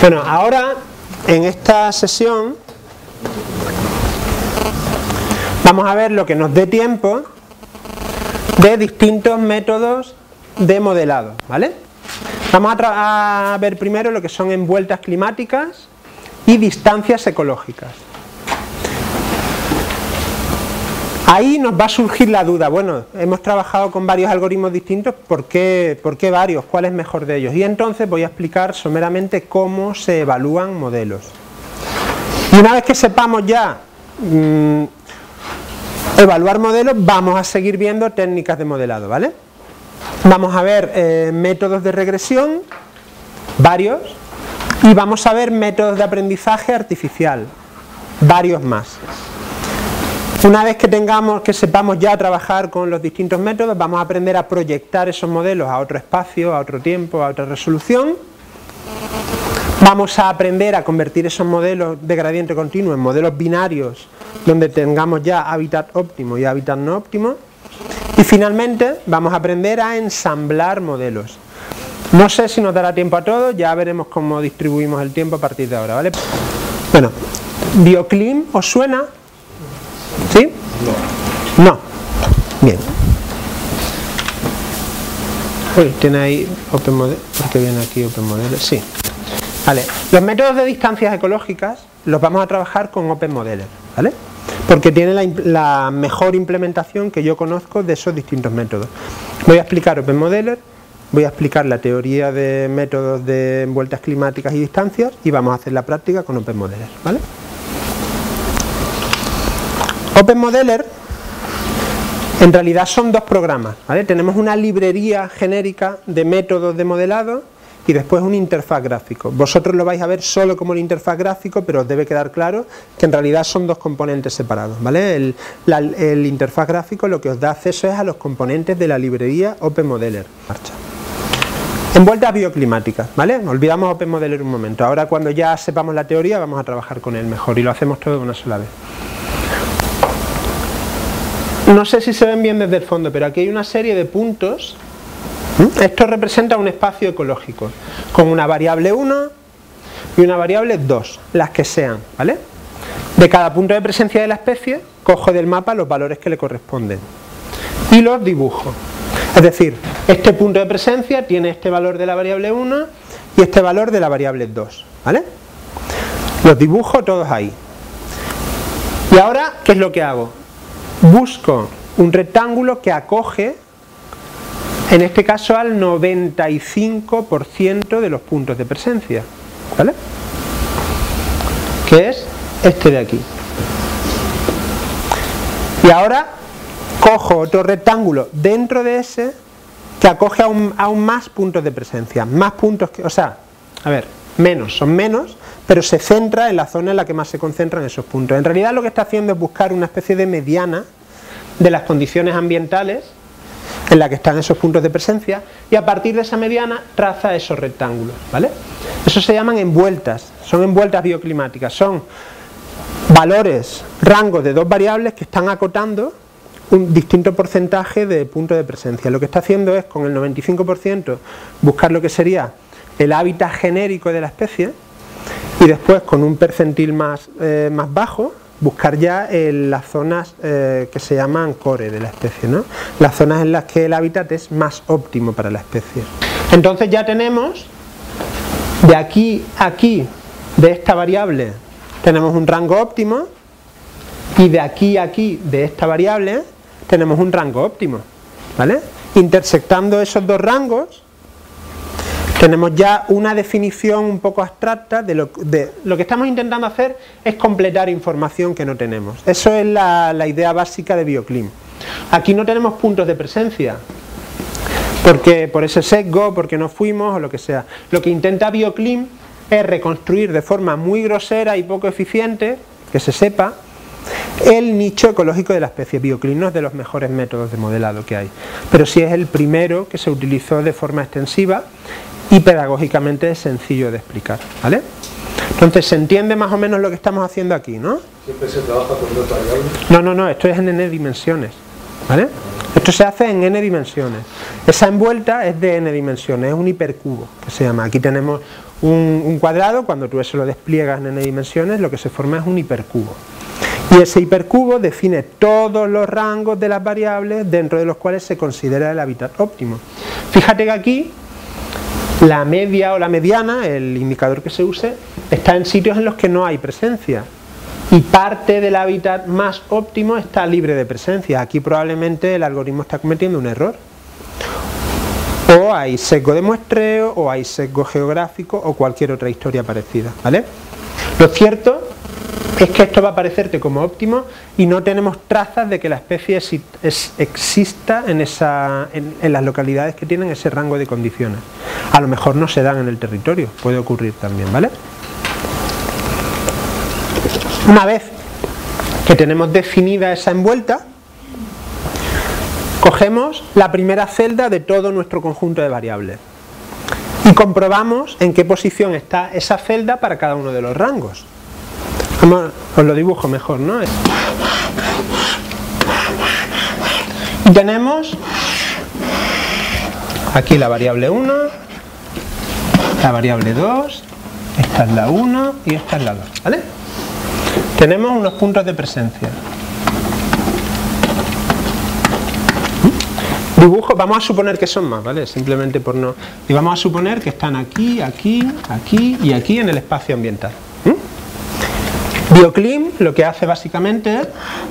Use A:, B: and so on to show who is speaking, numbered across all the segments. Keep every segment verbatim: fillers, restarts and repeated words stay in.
A: Bueno, ahora en esta sesión vamos a ver lo que nos dé tiempo de distintos métodos de modelado, ¿vale? Vamos a, a ver primero lo que son envueltas climáticas y distancias ecológicas. Ahí nos va a surgir la duda, bueno, hemos trabajado con varios algoritmos distintos, ¿por qué, por qué varios? ¿Cuál es mejor de ellos? Y entonces voy a explicar someramente cómo se evalúan modelos. Y una vez que sepamos ya mmm, evaluar modelos, vamos a seguir viendo técnicas de modelado, ¿vale? Vamos a ver eh, métodos de regresión, varios, y vamos a ver métodos de aprendizaje artificial, varios más. Una vez que tengamos, que sepamos ya trabajar con los distintos métodos, vamos a aprender a proyectar esos modelos a otro espacio, a otro tiempo, a otra resolución. Vamos a aprender a convertir esos modelos de gradiente continuo en modelos binarios, donde tengamos ya hábitat óptimo y hábitat no óptimo. Y finalmente vamos a aprender a ensamblar modelos. No sé si nos dará tiempo a todos, ya veremos cómo distribuimos el tiempo a partir de ahora, ¿vale? Bueno, BioClim, ¿os suena? ¿Sí? No. No. Bien. Uy, tiene ahí OpenModel. ¿Por qué viene aquí OpenModel? Sí. Vale. Los métodos de distancias ecológicas los vamos a trabajar con OpenModeler, ¿vale? Porque tiene la, la mejor implementación que yo conozco de esos distintos métodos. Voy a explicar OpenModeler, voy a explicar la teoría de métodos de envueltas climáticas y distancias y vamos a hacer la práctica con OpenModeler, ¿vale? OpenModeler en realidad son dos programas, ¿vale? Tenemos una librería genérica de métodos de modelado y después un interfaz gráfico. Vosotros lo vais a ver solo como el interfaz gráfico, pero os debe quedar claro que en realidad son dos componentes separados, ¿vale? El, la, el interfaz gráfico lo que os da acceso es a los componentes de la librería OpenModeler. Marcha. Envueltas bioclimáticas, ¿vale? Olvidamos OpenModeler un momento. Ahora cuando ya sepamos la teoría vamos a trabajar con él mejor y lo hacemos todo de una sola vez. No sé si se ven bien desde el fondo, pero aquí hay una serie de puntos. Esto representa un espacio ecológico con una variable uno y una variable dos, las que sean, ¿vale? De cada punto de presencia de la especie cojo del mapa los valores que le corresponden y los dibujo. Es decir, este punto de presencia tiene este valor de la variable uno y este valor de la variable dos, ¿vale? Los dibujo todos ahí. Y ahora, ¿qué es lo que hago? Busco un rectángulo que acoge, en este caso, al noventa y cinco por ciento de los puntos de presencia, ¿vale? Que es este de aquí. Y ahora cojo otro rectángulo dentro de ese que acoge aún, aún más puntos de presencia, más puntos que, o sea, a ver, menos, son menos, pero se centra en la zona en la que más se concentran esos puntos. En realidad lo que está haciendo es buscar una especie de mediana de las condiciones ambientales en la que están esos puntos de presencia y a partir de esa mediana traza esos rectángulos, ¿vale? Eso se llaman envueltas, son envueltas bioclimáticas, son valores, rangos de dos variables que están acotando un distinto porcentaje de puntos de presencia. Lo que está haciendo es con el noventa y cinco por ciento buscar lo que sería el hábitat genérico de la especie y después con un percentil más, eh, más bajo buscar ya en las zonas eh, que se llaman core de la especie, ¿no? Las zonas en las que el hábitat es más óptimo para la especie. Entonces ya tenemos de aquí a aquí de esta variable tenemos un rango óptimo y de aquí a aquí de esta variable tenemos un rango óptimo, ¿vale? Intersectando esos dos rangos tenemos ya una definición un poco abstracta de lo, de lo que estamos intentando hacer es completar información que no tenemos. Eso es la, la idea básica de BioClim. Aquí no tenemos puntos de presencia, porque por ese sesgo, porque no fuimos o lo que sea. Lo que intenta BioClim es reconstruir de forma muy grosera y poco eficiente, que se sepa, el nicho ecológico de la especie. BioClim no es de los mejores métodos de modelado que hay, pero sí es el primero que se utilizó de forma extensiva y pedagógicamente es sencillo de explicar, ¿vale? Entonces se entiende más o menos lo que estamos haciendo aquí, ¿no?
B: ¿Siempre se trabaja con dos variables?
A: No, no, no, esto es en n dimensiones, ¿vale? Esto se hace en n dimensiones. Esa envuelta es de n dimensiones, es un hipercubo que se llama. Aquí tenemos un, un cuadrado, cuando tú eso lo despliegas en n dimensiones, lo que se forma es un hipercubo. Y ese hipercubo define todos los rangos de las variables dentro de los cuales se considera el hábitat óptimo. Fíjate que aquí la media o la mediana, el indicador que se use, está en sitios en los que no hay presencia. Y parte del hábitat más óptimo está libre de presencia. Aquí probablemente el algoritmo está cometiendo un error. O hay sesgo de muestreo, o hay sesgo geográfico, o cualquier otra historia parecida, ¿vale? Lo cierto es que esto va a parecerte como óptimo y no tenemos trazas de que la especie es, es, exista en, esa, en, en las localidades que tienen ese rango de condiciones. A lo mejor no se dan en el territorio, puede ocurrir también, ¿vale? Una vez que tenemos definida esa envuelta, cogemos la primera celda de todo nuestro conjunto de variables y comprobamos en qué posición está esa celda para cada uno de los rangos. Vamos, os lo dibujo mejor, ¿no? Y tenemos aquí la variable uno, la variable dos, esta es la uno y esta es la dos, ¿vale? Tenemos unos puntos de presencia. Dibujo, vamos a suponer que son más, ¿vale? Simplemente por no... Y vamos a suponer que están aquí, aquí, aquí y aquí en el espacio ambiental. ¿Mm? Bioclim lo que hace básicamente es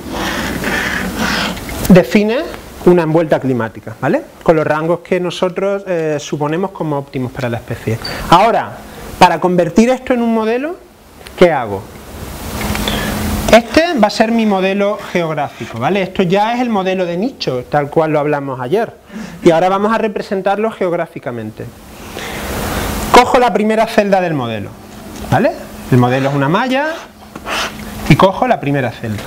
A: define una envuelta climática, ¿vale? Con los rangos que nosotros eh, suponemos como óptimos para la especie. Ahora, para convertir esto en un modelo, ¿qué hago? Este va a ser mi modelo geográfico, ¿vale? Esto ya es el modelo de nicho, tal cual lo hablamos ayer. Y ahora vamos a representarlo geográficamente. Cojo la primera celda del modelo, ¿vale? El modelo es una malla y cojo la primera celda.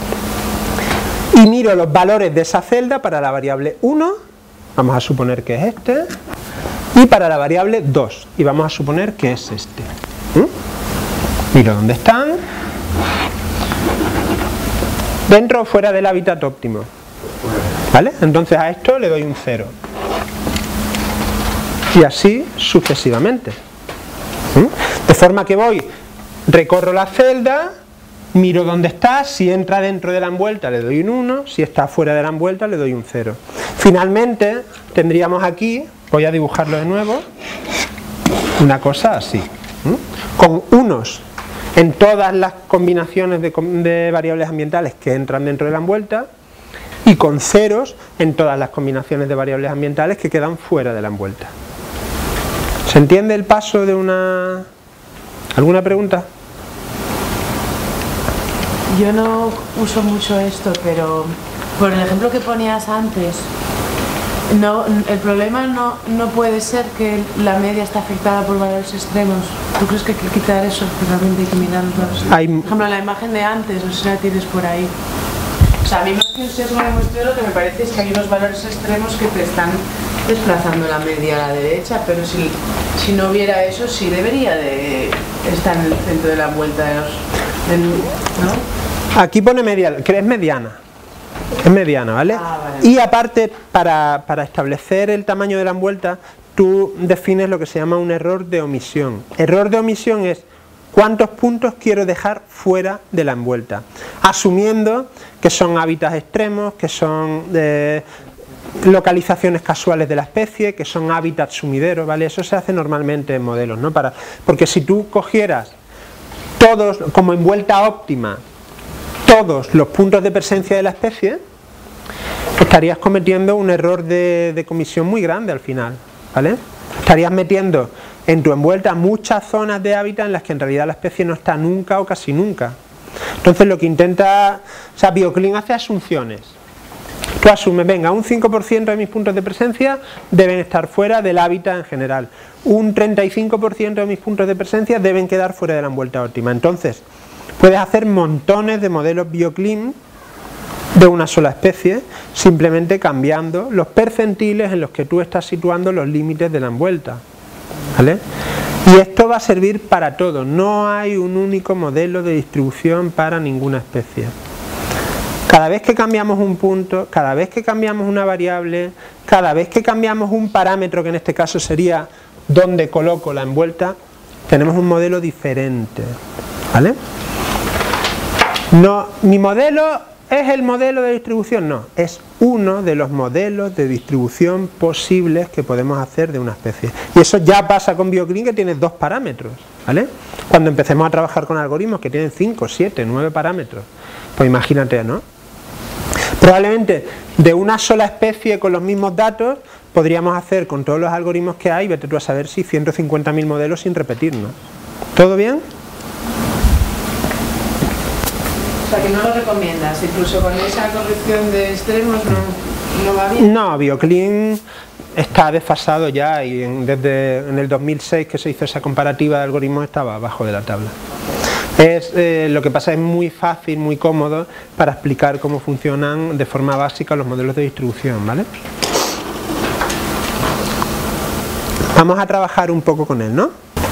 A: Y miro los valores de esa celda para la variable uno, vamos a suponer que es este, y para la variable dos, y vamos a suponer que es este. ¿Mm? Miro dónde están. Dentro o fuera del hábitat óptimo, ¿vale? Entonces a esto le doy un cero y así sucesivamente. ¿Mm? De forma que voy, recorro la celda, miro dónde está, si entra dentro de la envuelta le doy un uno, si está fuera de la envuelta le doy un cero. Finalmente tendríamos aquí, voy a dibujarlo de nuevo, una cosa así, ¿Mm? Con unos en todas las combinaciones de, de variables ambientales que entran dentro de la envuelta y con ceros en todas las combinaciones de variables ambientales que quedan fuera de la envuelta. ¿Se entiende el paso de una... ¿Alguna pregunta?
C: Yo no uso mucho esto, pero por el ejemplo que ponías antes, no, el problema no, no puede ser que la media está afectada por valores extremos. ¿Tú crees que hay que quitar eso? Que realmente hay que mirar los valores extremos.
A: Hay...
C: Por ejemplo, la imagen de antes, no sé si la tienes por ahí. O sea, a mí más que un sesgo de muestreo lo que me parece es que hay unos valores extremos que te están desplazando la media a la derecha, pero si, si no hubiera eso, sí debería de estar en el centro de la vuelta de los... Del, ¿no?
A: Aquí pone media, que es mediana. Es mediana, ¿vale?
C: Ah, vale.
A: Y aparte, para, para establecer el tamaño de la envuelta, tú defines lo que se llama un error de omisión. Error de omisión es cuántos puntos quiero dejar fuera de la envuelta, asumiendo que son hábitats extremos, que son eh, localizaciones casuales de la especie, que son hábitats sumideros, ¿vale? Eso se hace normalmente en modelos, ¿no? Para, porque si tú cogieras todos, como envuelta óptima, todos los puntos de presencia de la especie, estarías cometiendo un error de, de comisión muy grande al final, ¿vale? Estarías metiendo en tu envuelta muchas zonas de hábitat en las que en realidad la especie no está nunca o casi nunca. Entonces lo que intenta, o sea, Bioclim hace asunciones. Tú asumes, venga, un cinco por ciento de mis puntos de presencia deben estar fuera del hábitat en general. Un treinta y cinco por ciento de mis puntos de presencia deben quedar fuera de la envuelta óptima. Entonces, puedes hacer montones de modelos Bioclim de una sola especie, simplemente cambiando los percentiles en los que tú estás situando los límites de la envuelta, ¿vale? Y esto va a servir para todo, no hay un único modelo de distribución para ninguna especie. Cada vez que cambiamos un punto, cada vez que cambiamos una variable, cada vez que cambiamos un parámetro, que en este caso sería dónde coloco la envuelta, tenemos un modelo diferente, ¿vale? No, mi modelo es el modelo de distribución, no, es uno de los modelos de distribución posibles que podemos hacer de una especie. Y eso ya pasa con BioClean, que tiene dos parámetros, ¿vale? Cuando empecemos a trabajar con algoritmos que tienen cinco, siete, nueve parámetros, pues imagínate, ¿no? Probablemente de una sola especie con los mismos datos podríamos hacer con todos los algoritmos que hay, vete tú a saber si ciento cincuenta mil modelos sin repetirnos. ¿Todo bien?
C: O sea, que no lo recomiendas, incluso con esa corrección de extremos no, no va bien.
A: No, BioClean está desfasado ya y en, desde en el dos mil seis que se hizo esa comparativa de algoritmos estaba abajo de la tabla. Es, eh, lo que pasa es muy fácil, muy cómodo para explicar cómo funcionan de forma básica los modelos de distribución, ¿vale? Vamos a trabajar un poco con él, ¿no?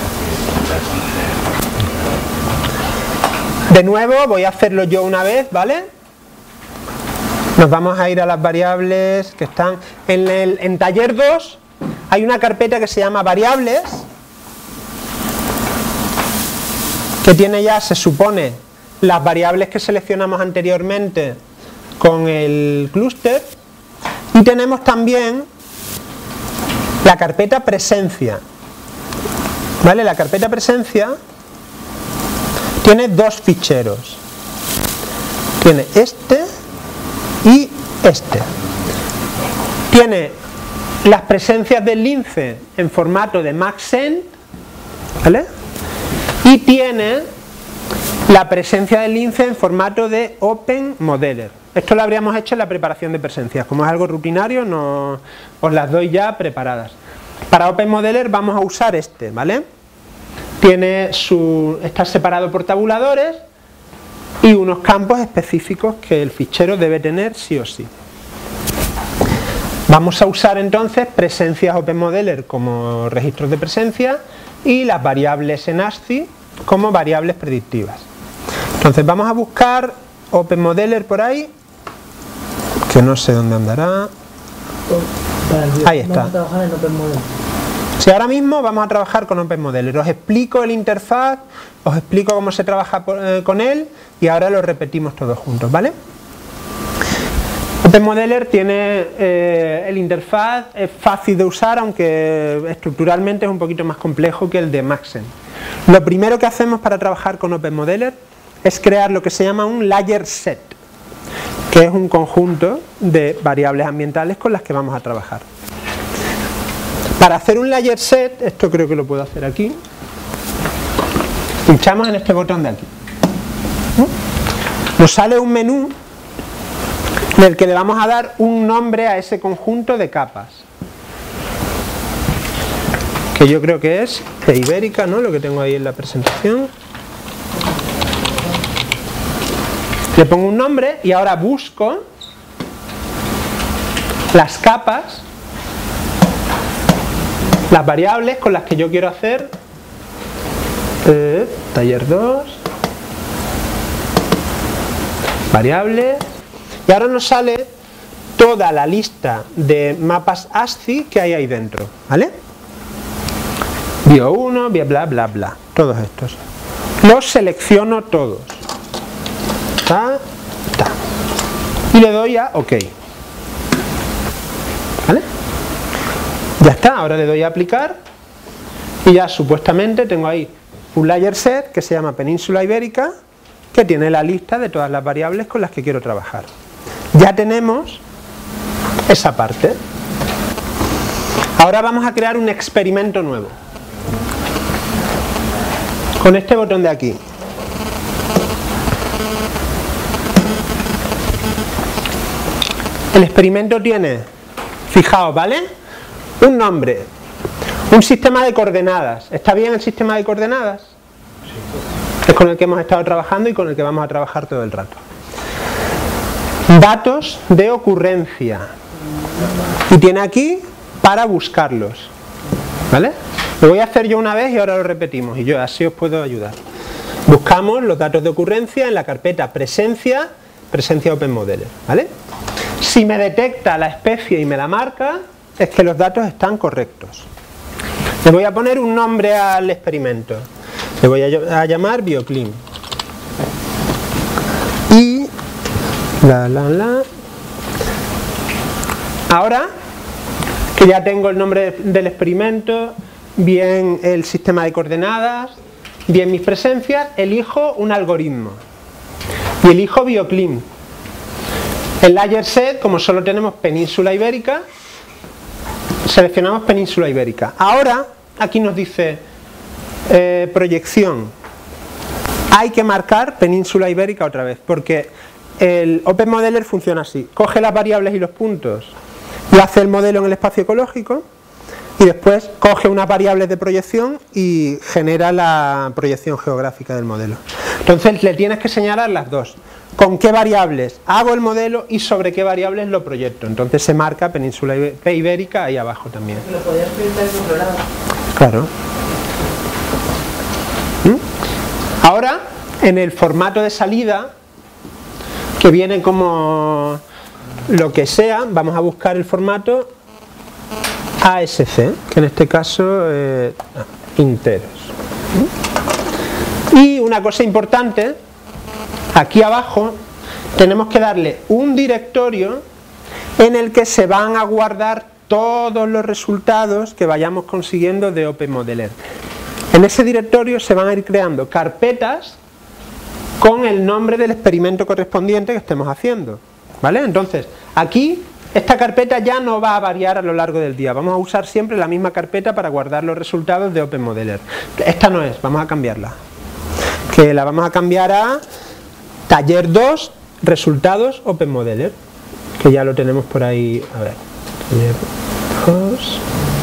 A: De nuevo voy a hacerlo yo una vez, ¿vale? Nos vamos a ir a las variables que están en el en taller dos. Hay una carpeta que se llama variables, que tiene ya, se supone, las variables que seleccionamos anteriormente con el clúster, y tenemos también la carpeta presencia, ¿vale? La carpeta presencia tiene dos ficheros, tiene este y este. Tiene las presencias del lince en formato de maxent, ¿vale? Y tiene la presencia del lince en formato de OpenModeler. Esto lo habríamos hecho en la preparación de presencias. Como es algo rutinario, no, os las doy ya preparadas. Para OpenModeler vamos a usar este, ¿vale? Tiene su, está separado por tabuladores y unos campos específicos que el fichero debe tener sí o sí. Vamos a usar entonces presencias OpenModeler como registros de presencia y las variables en ASCII como variables predictivas. Entonces vamos a buscar OpenModeler por ahí, que no sé dónde andará. Ahí está.
D: Vamos a trabajar en OpenModeler.
A: Si ahora mismo vamos a trabajar con OpenModeler, os explico el interfaz, os explico cómo se trabaja por, eh, con él y ahora lo repetimos todos juntos, ¿vale? OpenModeler tiene eh, el interfaz, es fácil de usar, aunque estructuralmente es un poquito más complejo que el de Maxent. Lo primero que hacemos para trabajar con OpenModeler es crear lo que se llama un layer set, que es un conjunto de variables ambientales con las que vamos a trabajar. Para hacer un layer set, esto creo que lo puedo hacer aquí, pinchamos en este botón de aquí. Nos sale un menú en el que le vamos a dar un nombre a ese conjunto de capas, que yo creo que es Ibérica, ¿no? Lo que tengo ahí en la presentación. Le pongo un nombre y ahora busco las capas, las variables con las que yo quiero hacer eh, taller dos, variables, y ahora nos sale toda la lista de mapas ASCII que hay ahí dentro, ¿vale? Bio uno, bla bla bla bla, todos estos. Los selecciono todos. Ta, ta. Y le doy a OK. ¿Vale? Ya está, ahora le doy a aplicar y ya supuestamente tengo ahí un layer set que se llama Península Ibérica, que tiene la lista de todas las variables con las que quiero trabajar. Ya tenemos esa parte. Ahora vamos a crear un experimento nuevo con este botón de aquí. El experimento tiene, fijaos, ¿vale? Un nombre, un sistema de coordenadas. ¿Está bien el sistema de coordenadas? Es con el que hemos estado trabajando y con el que vamos a trabajar todo el rato. Datos de ocurrencia. Y tiene aquí para buscarlos, ¿vale? Lo voy a hacer yo una vez y ahora lo repetimos y yo así os puedo ayudar. Buscamos los datos de ocurrencia en la carpeta presencia, presencia OpenModeler, ¿vale? Si me detecta la especie y me la marca, es que los datos están correctos. Le voy a poner un nombre al experimento. Le voy a, a llamar Bioclim. Y la la la. Ahora que ya tengo el nombre del experimento, bien el sistema de coordenadas, bien mis presencias, elijo un algoritmo. Y elijo Bioclim. En Layer Set, como solo tenemos península ibérica, seleccionamos península ibérica. Ahora, aquí nos dice eh, proyección. Hay que marcar península ibérica otra vez, porque el OpenModeler funciona así. Coge las variables y los puntos y hace el modelo en el espacio ecológico, y después coge unas variables de proyección y genera la proyección geográfica del modelo. Entonces le tienes que señalar las dos. Con qué variables hago el modelo y sobre qué variables lo proyecto. Entonces se marca península ibérica ahí abajo también.
C: Lo podías proyectar en otro lado.
A: Claro. ¿Mm? Ahora, en el formato de salida, que viene como lo que sea, vamos a buscar el formato A S C, que en este caso eh, enteros. Y una cosa importante, aquí abajo tenemos que darle un directorio en el que se van a guardar todos los resultados que vayamos consiguiendo de OpenModeler. En ese directorio se van a ir creando carpetas con el nombre del experimento correspondiente que estemos haciendo, ¿vale? Entonces, aquí esta carpeta ya no va a variar a lo largo del día. Vamos a usar siempre la misma carpeta para guardar los resultados de OpenModeler. Esta no es, vamos a cambiarla. Que la vamos a cambiar a taller dos, resultados OpenModeler, que ya lo tenemos por ahí. A ver, taller dos.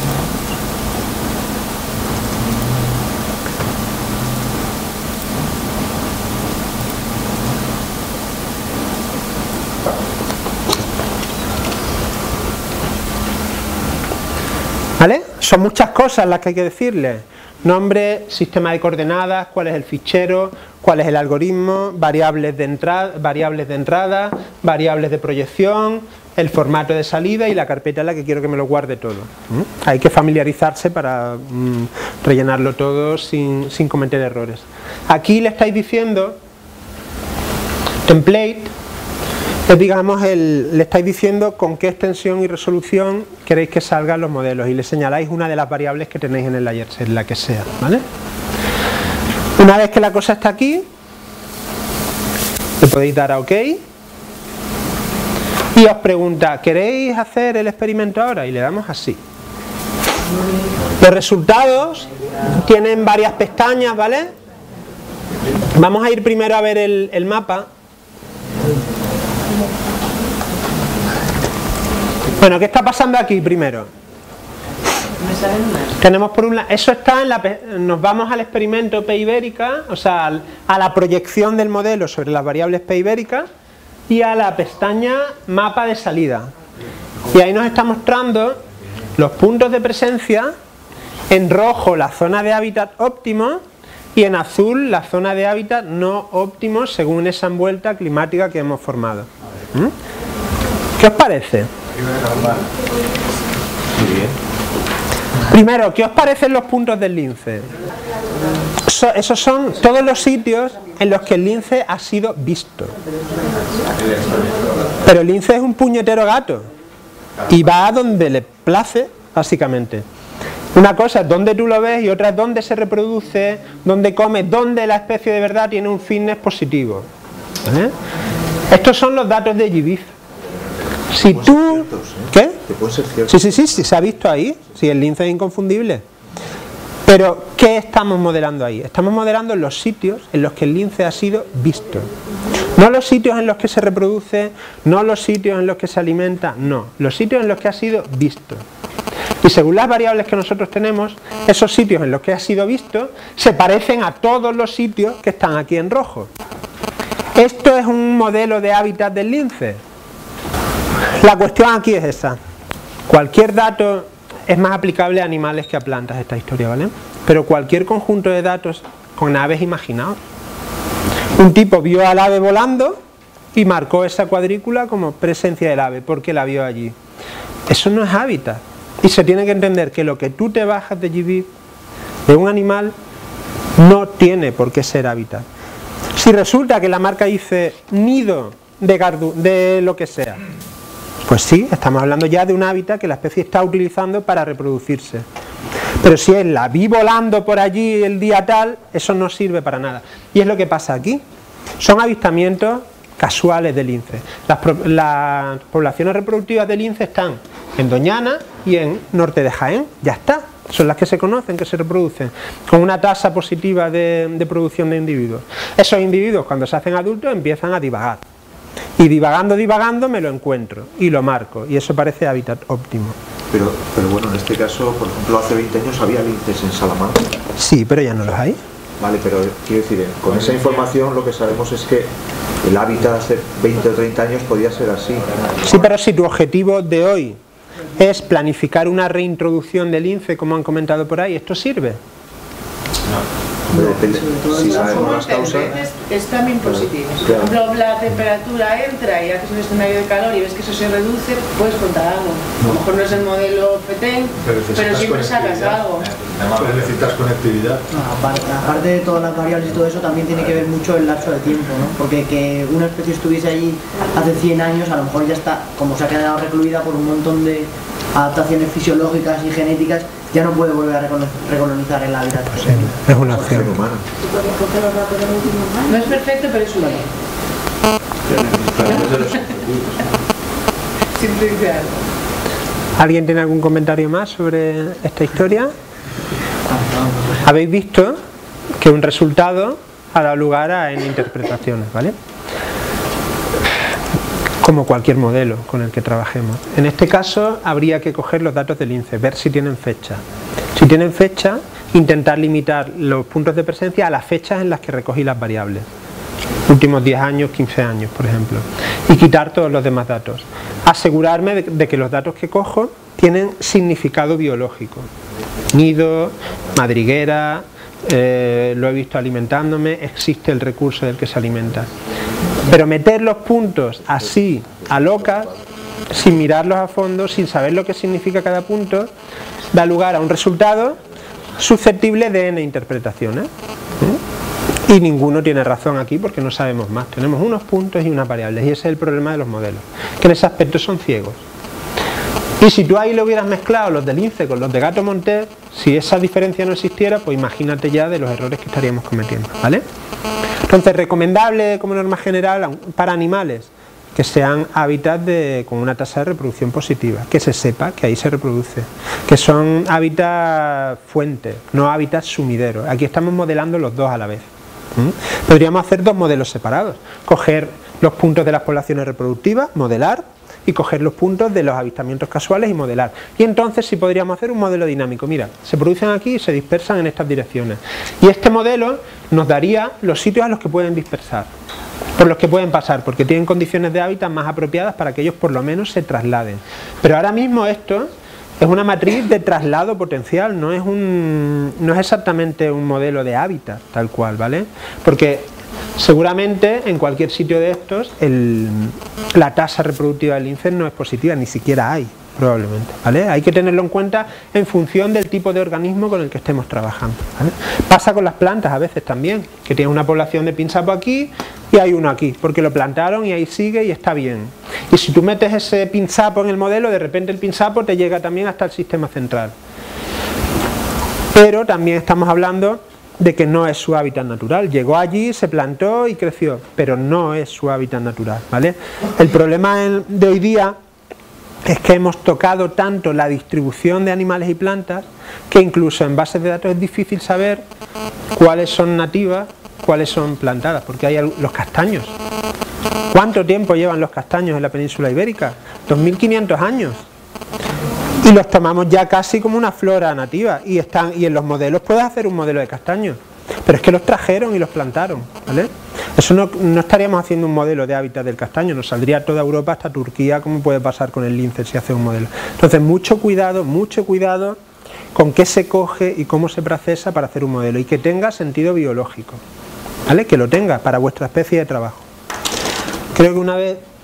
A: ¿Vale? Son muchas cosas las que hay que decirle. Nombre, sistema de coordenadas, cuál es el fichero, cuál es el algoritmo, variables de entrada, variables de entrada, variables de proyección, el formato de salida y la carpeta en la que quiero que me lo guarde todo. ¿Mm? Hay que familiarizarse para mm, rellenarlo todo sin, sin cometer errores. Aquí le estáis diciendo template, es, digamos, el, le estáis diciendo con qué extensión y resolución queréis que salgan los modelos y le señaláis una de las variables que tenéis en el layer set, la que sea, ¿vale? Una vez que la cosa está aquí, le podéis dar a OK y os pregunta, ¿queréis hacer el experimento ahora? Y le damos así. Los resultados tienen varias pestañas, ¿vale? Vamos a ir primero a ver el, el mapa. Bueno, ¿qué está pasando aquí primero? Tenemos por un lado, eso está en la, nos vamos al experimento P ibérica, o sea, al, a la proyección del modelo sobre las variables P ibérica y a la pestaña mapa de salida. Y ahí nos está mostrando los puntos de presencia, en rojo la zona de hábitat óptimo y en azul la zona de hábitat no óptimo según esa envuelta climática que hemos formado. ¿Mm? ¿Qué os parece?
D: Muy bien.
A: Primero, ¿qué os parecen los puntos del lince? So, esos son todos los sitios en los que el lince ha sido visto. Pero el lince es un puñetero gato y va a donde le place, básicamente. Una cosa es dónde tú lo ves y otra es dónde se reproduce, dónde come, dónde la especie de verdad tiene un fitness positivo. ¿Eh? Estos son los datos de G B I F. Si tú... ¿Qué? Sí, sí, sí, sí, se ha visto ahí. Sí, el lince es inconfundible. Pero, ¿qué estamos modelando ahí? Estamos modelando los sitios en los que el lince ha sido visto. No los sitios en los que se reproduce, no los sitios en los que se alimenta, no. Los sitios en los que ha sido visto. Y según las variables que nosotros tenemos, esos sitios en los que ha sido visto se parecen a todos los sitios que están aquí en rojo. Esto es un modelo de hábitat del lince. La cuestión aquí es esa. Cualquier dato es más aplicable a animales que a plantas, esta historia, ¿vale? Pero cualquier conjunto de datos con aves, imaginaos. Un tipo vio al ave volando y marcó esa cuadrícula como presencia del ave, porque la vio allí. Eso no es hábitat. Y se tiene que entender que lo que tú te bajas de G B de un animal no tiene por qué ser hábitat. Si resulta que la marca dice nido de, gardu, de lo que sea, pues sí, estamos hablando ya de un hábitat que la especie está utilizando para reproducirse. Pero si es la vi volando por allí el día tal, eso no sirve para nada. Y es lo que pasa aquí. Son avistamientos casuales de lince. Las, las poblaciones reproductivas de lince están en Doñana y en norte de Jaén. Ya está. Son las que se conocen, que se reproducen con una tasa positiva de, de producción de individuos. Esos individuos, cuando se hacen adultos, empiezan a divagar. Y divagando, divagando, me lo encuentro y lo marco. Y eso parece hábitat óptimo.
D: Pero, pero bueno, en este caso, por ejemplo, hace veinte años había linces en Salamanca.
A: Sí, pero ya no los hay.
D: Vale, pero quiero decir, con esa información lo que sabemos es que el hábitat hace veinte o treinta años podía ser así.
A: Sí, pero si tu objetivo de hoy es planificar una reintroducción del lince, como han comentado por ahí, ¿esto sirve?
D: No. Depende, si sabemos las causas,
C: es también positivo. Si por ejemplo la temperatura entra y haces un escenario de calor y ves que eso se reduce, puedes contar algo. A lo mejor no es el modelo FETEN, pero, pero siempre sacas algo.
B: Pero necesitas conectividad.
E: No, aparte, aparte de todas las variables y todo eso, también tiene que ver mucho el lapso de tiempo, ¿no? Porque que una especie estuviese allí hace cien años, a lo mejor ya está, como se ha quedado recluida por un montón de adaptaciones fisiológicas y genéticas, ya no puede volver a recolonizar el hábitat.
A: Sí, es una opción
D: humana.
C: No es perfecto, pero es humano. Simplificar.
A: ¿Alguien tiene algún comentario más sobre esta historia? Habéis visto que un resultado ha dado lugar a en interpretaciones, ¿vale? Como cualquier modelo con el que trabajemos. En este caso habría que coger los datos del lince, ver si tienen fecha. Si tienen fecha, intentar limitar los puntos de presencia a las fechas en las que recogí las variables. Últimos diez años, quince años, por ejemplo. Y quitar todos los demás datos. Asegurarme de, de que los datos que cojo tienen significado biológico. Nido, madriguera, eh, lo he visto alimentándome, existe el recurso del que se alimenta. Pero meter los puntos así, a locas, sin mirarlos a fondo, sin saber lo que significa cada punto, da lugar a un resultado susceptible de N interpretaciones. ¿Eh? Y ninguno tiene razón aquí porque no sabemos más. Tenemos unos puntos y unas variables, y ese es el problema de los modelos, que en ese aspecto son ciegos. Y si tú ahí le hubieras mezclado los de lince con los de gato montés, si esa diferencia no existiera, pues imagínate ya de los errores que estaríamos cometiendo, ¿vale? Entonces, recomendable como norma general para animales que sean hábitats de, con una tasa de reproducción positiva, que se sepa que ahí se reproduce, que son hábitats fuentes, no hábitats sumideros. Aquí estamos modelando los dos a la vez. ¿Mm? Podríamos hacer dos modelos separados, coger los puntos de las poblaciones reproductivas, modelar, y coger los puntos de los avistamientos casuales y modelar. Y entonces sí podríamos hacer un modelo dinámico. Mira, se producen aquí y se dispersan en estas direcciones. Y este modelo nos daría los sitios a los que pueden dispersar, por los que pueden pasar, porque tienen condiciones de hábitat más apropiadas para que ellos por lo menos se trasladen. Pero ahora mismo esto es una matriz de traslado potencial, no es, un, no es exactamente un modelo de hábitat tal cual, ¿vale? Porque seguramente en cualquier sitio de estos el, la tasa reproductiva del lince no es positiva, ni siquiera hay, probablemente, ¿vale? Hay que tenerlo en cuenta en función del tipo de organismo con el que estemos trabajando, ¿vale? Pasa con las plantas a veces también, que tienen una población de pinzapo aquí y hay uno aquí, porque lo plantaron y ahí sigue y está bien. Y si tú metes ese pinzapo en el modelo, de repente el pinzapo te llega también hasta el sistema central. Pero también estamos hablando de que no es su hábitat natural. Llegó allí, se plantó y creció, pero no es su hábitat natural, ¿vale? El problema de hoy día es que hemos tocado tanto la distribución de animales y plantas que incluso en bases de datos es difícil saber cuáles son nativas, cuáles son plantadas, porque hay los castaños. ¿Cuánto tiempo llevan los castaños en la península ibérica? dos mil quinientos años. Y los tomamos ya casi como una flora nativa, y están y en los modelos puedes hacer un modelo de castaños, pero es que los trajeron y los plantaron, ¿vale? Eso no, no estaríamos haciendo un modelo de hábitat del castaño, nos saldría toda Europa hasta Turquía, como puede pasar con el lince si hace un modelo. Entonces mucho cuidado, mucho cuidado con qué se coge y cómo se procesa para hacer un modelo, y que tenga sentido biológico, ¿vale? Que lo tenga para vuestra especie de trabajo. Creo que una vez